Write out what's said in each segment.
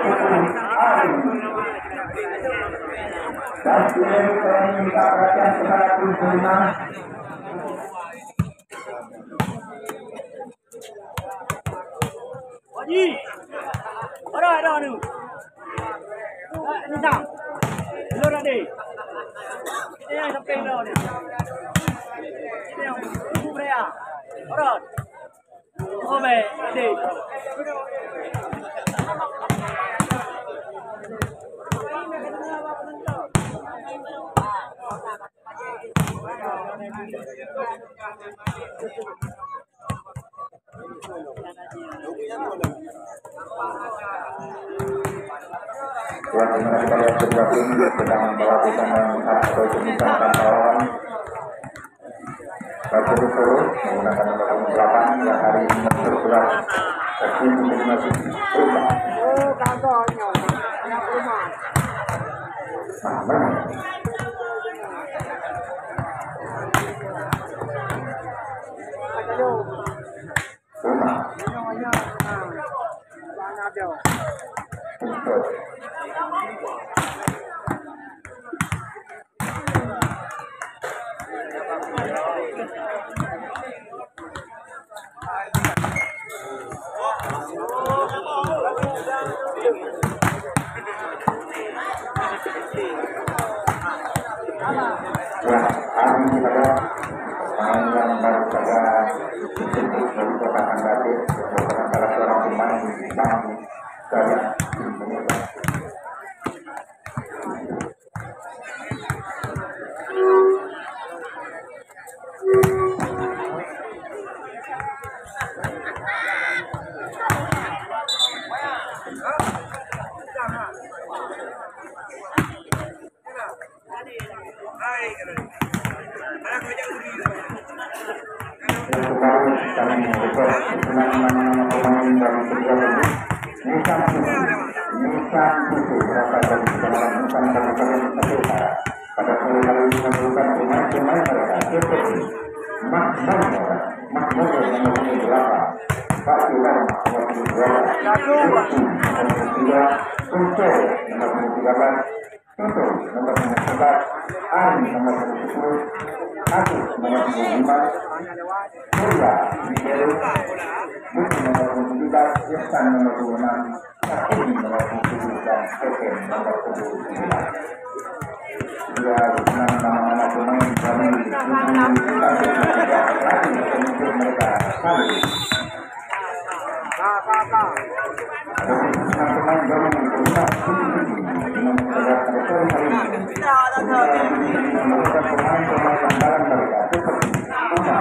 Dan saya minta perhatian kepada Purna. Haji, ada ni. Ini dah. Belum dah ni. Ini yang sampai dah ni. Ini yang ibu beria. Orang. Oh baik, ni. Buat teman-teman kita yang bergabung sedang melakukan atau jeniskan kawan bersuruh menggunakan nomor 8 yang hari ini bergerak kecil untuk masuk rumah. Oh, kantornya. Yang rumah. Mana? Rumah. Pada sore hari ini memerlukan pemain-pemain mereka seperti Mahmud yang mempunyai 8, Pak Tuhan nomor 2, nomor 3, Kunco nomor 13, Kunco nomor 11, Ari nomor 10, Agus nomor 25, Surya Miguel, Muti nomor 17, Yesan nomor 26, Sakuni nomor 7 dan Keken nomor 29. Ya, nama-nama pemain kami untuk mereka kami. Pemain kami menggunakan pemain andalan mereka seperti Uma,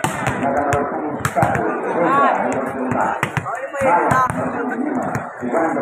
nomor 21, Rosa nomor 5, Malam nomor 5, Iwan